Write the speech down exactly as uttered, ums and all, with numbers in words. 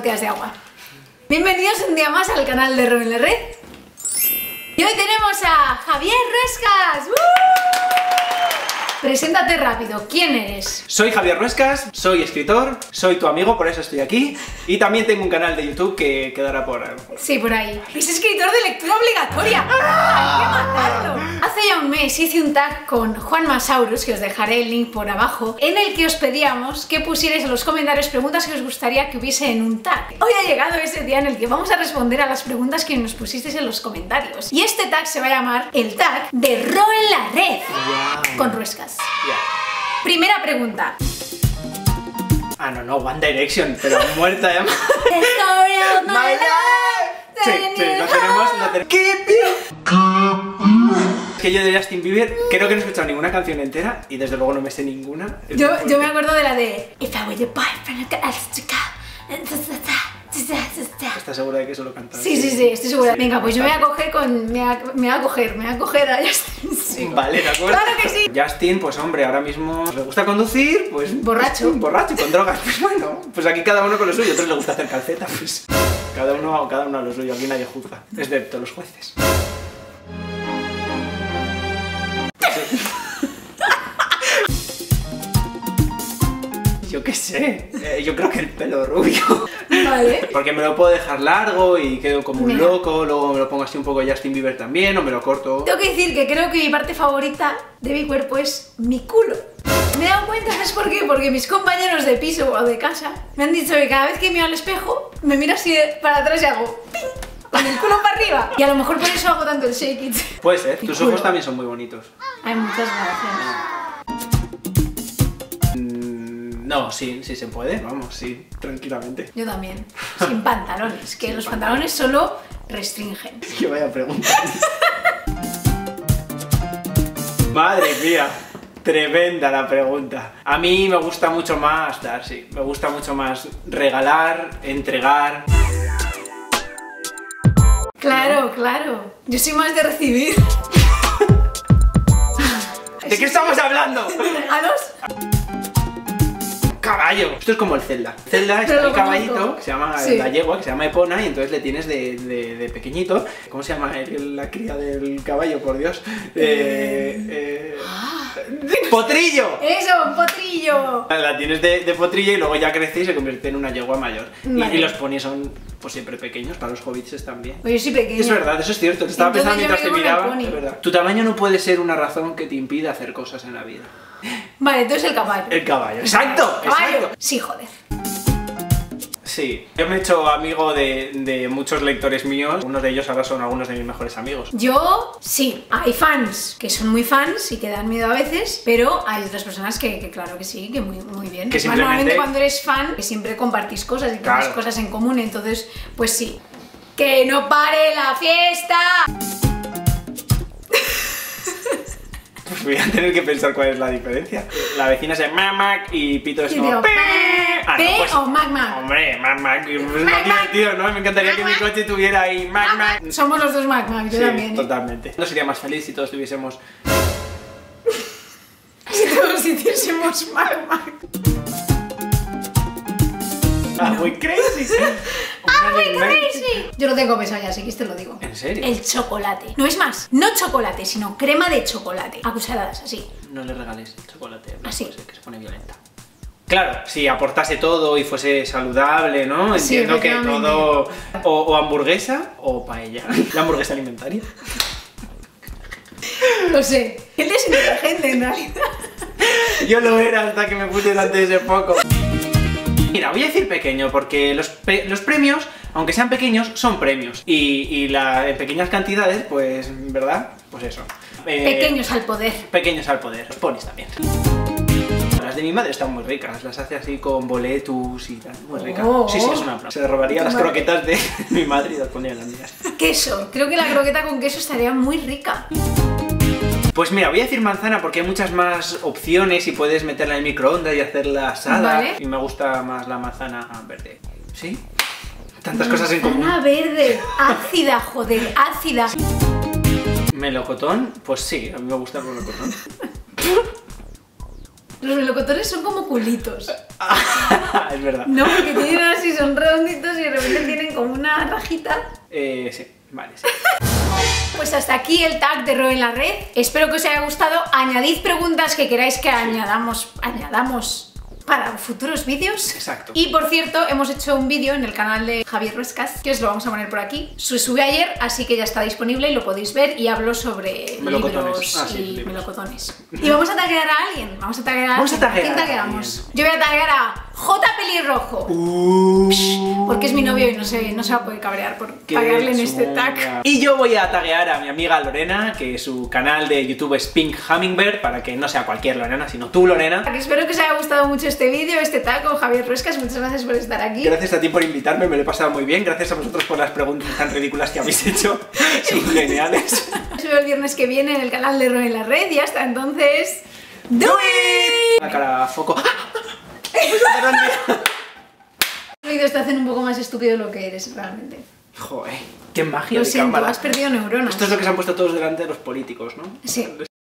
botellas de agua. Bienvenidos un día más al canal de Ro en la Red. Y hoy tenemos a Javier Ruescas. ¡Uh! Preséntate rápido, ¿quién eres? Soy Javier Ruescas, soy escritor, soy tu amigo, por eso estoy aquí. Y también tengo un canal de YouTube que quedará por ahí. Sí, por ahí. Es escritor de lectura obligatoria. ¡Ah! ¡Hay que matarlo! Hace ya un mes hice un tag con Juan Masaurus, que os dejaré el link por abajo, en el que os pedíamos que pusierais en los comentarios preguntas que os gustaría que hubiese en un tag. Hoy ha llegado ese día en el que vamos a responder a las preguntas que nos pusisteis en los comentarios. Y este tag se va a llamar el tag de Ro en la Red. Wow. Con Ruescas. Yeah. Primera pregunta. Ah, no, no, One Direction, pero muerta ya. The story of my life. Sí, sí, lo tenemos, lo tenemos. Keep you. Es que yo de Justin Bieber creo que no he escuchado ninguna canción entera y desde luego no me sé ninguna. Yo, yo me acuerdo de la de If I were your boyfriend, ¿Estás segura de que eso lo cantas? Sí, sí, sí, estoy segura. Sí, venga, pues yo me voy a coger con... Me voy a, me voy a coger, me voy a coger a Justin. Sí. Vale, ¿de acuerdo? ¡Claro que sí! Justin, pues hombre, ahora mismo le gusta conducir, pues... Borracho. Pues, borracho y con drogas. Pues bueno, pues aquí cada uno con lo suyo. A otros le gusta hacer calceta, pues... Cada uno, cada uno a lo suyo, aquí nadie juzga, excepto los jueces. Yo qué sé, eh, yo creo que el pelo rubio. Vale. Porque me lo puedo dejar largo y quedo como un Mira. loco, luego me lo pongo así un poco Justin Bieber también, o me lo corto. Tengo que decir que creo que mi parte favorita de mi cuerpo es mi culo. Me he dado cuenta, ¿sabes por qué? Porque mis compañeros de piso o de casa me han dicho que cada vez que miro al espejo, me miro así para atrás y hago ¡ping! Con el culo para arriba. Y a lo mejor por eso hago tanto el shake it. Puede ser, Mi tus culo. ojos también son muy bonitos. Hay muchas gracias. No, sí, sí se puede, vamos, sí, tranquilamente. Yo también. Sin pantalones, que Sin los pantalones. pantalones solo restringen. Que vaya pregunta. Madre mía, tremenda la pregunta. A mí me gusta mucho más dar, sí. Me gusta mucho más regalar, entregar. Claro, claro. Yo soy más de recibir. ¿De qué estamos hablando? ¿Regalos? Caballo. Esto es como el Zelda. Zelda es Pero el lo caballito conozco. que se llama Sí. la yegua, que se llama Epona, y entonces le tienes de, de, de pequeñito. ¿Cómo se llama el- la cría del caballo, por Dios? Eh, eh, ¡Potrillo! ¡Eso, un potrillo! La tienes de, de potrillo y luego ya crece y se convierte en una yegua mayor. Y- Vale. Y, los ponis son pues siempre pequeños, para los hobbits también. Pues yo soy pequeña. Es verdad, eso es cierto, te estaba Entonces pensando yo mientras te me quedo con miraba, el es pony. verdad. Tu tamaño no puede ser una razón que te impida hacer cosas en la vida. Vale, entonces el caballo. El caballo, exacto, ¿Caballo? exacto. Sí, joder. Sí, yo me he hecho amigo de, de muchos lectores míos, unos de ellos ahora son algunos de mis mejores amigos. Yo, sí, hay fans que son muy fans y que dan miedo a veces, pero hay otras personas que, que claro que sí, que muy, muy bien. Que Más simplemente- normalmente cuando eres fan, que siempre compartís cosas y tenéis Claro. cosas en común, entonces, pues sí. ¡Que no pare la fiesta! Pues voy a tener que pensar cuál es la diferencia. La vecina se llama Mac y Pito es Y como digo, Pe. Pe, Pe o Mac Mac. Hombre, Mac Mac, es más Mac, Mac. divertido, ¿no? Me encantaría que mi coche tuviera ahí Mac Mac. Somos los dos Mac Mac, yo Sí, también. ¿eh? totalmente. No sería más feliz si todos tuviésemos... Si todos hiciésemos Mac Mac. ¡Ah, muy crazy! ¡Ah, muy crazy! Yo lo tengo pensado ya, así que te lo digo. ¿En serio? El chocolate. No es más, no chocolate, sino crema de chocolate. A cucharadas, así. No le regales chocolate a Blanco, Así. ese, que se pone violenta. Claro, si aportase todo y fuese saludable, ¿no? Sí, Entiendo que efectivamente. todo... O, o hamburguesa o paella. La hamburguesa alimentaria. Lo sé. Él es inteligente en realidad. Yo lo era hasta que me puse delante de ese foco. Mira, voy a decir pequeño porque los, pe- los premios, aunque sean pequeños, son premios. Y, y la, en pequeñas cantidades, pues, ¿verdad? Pues eso. Eh, Pequeños al poder. Pequeños al poder. Los ponis también. Las de mi madre están muy ricas, las hace así con boletus y tal, muy ricas. Oh. Sí, sí, es una plan. Se robaría Tu las madre. croquetas de mi madre y las ponía en las mías. Queso. Creo que la croqueta con queso estaría muy rica. Pues mira, voy a decir manzana porque hay muchas más opciones y puedes meterla en el microondas y hacerla asada. Vale. Y me gusta más la manzana verde. ¿Sí? Tantas cosas en común. Manzana verde. Ácida, joder, ácida. Melocotón, pues sí, a mí me gusta el melocotón. Los melocotones son como culitos. Es verdad. No, porque tienen así, son redonditos y de repente tienen como una rajita. Eh, sí, vale, sí. Pues hasta aquí el tag de Ro en la red. Espero que os haya gustado. Añadid preguntas que queráis que añadamos, añadamos para futuros vídeos. Exacto. Y por cierto, hemos hecho un vídeo en el canal de Javier Ruescas, que os lo vamos a poner por aquí. Se sube ayer, así que ya está disponible y lo podéis ver. Y hablo sobre Melocotones. libros Ah, sí, y libros. melocotones. Y vamos a taguear a alguien. Vamos a taguear a Vamos a alguien. taguear ¿Quién a tagueamos? alguien. Yo voy a taguear a J Pelirrojo. Uh, Porque es mi novio y no se, no se va a poder cabrear por qué taguearle en este chunga. tag. Y yo voy a taguear a mi amiga Lorena, que su canal de YouTube es Pink Hummingbird, para que no sea cualquier Lorena, sino tú, Lorena. Espero que os haya gustado mucho este vídeo, este tag con Javier Ruescas. Muchas gracias por estar aquí. Gracias a ti por invitarme, me lo he pasado muy bien. Gracias a vosotros por las preguntas tan ridículas que habéis hecho. Son geniales. Nos vemos el viernes que viene en el canal de Ro en la red y hasta entonces... ¡Do it! La cara a foco. Los vídeos te hacen un poco más estúpido de lo que eres realmente. Joder, qué magia Lo de siento, cámara. has perdido neuronas. Esto es lo que se han puesto todos delante de los políticos, ¿no? Sí.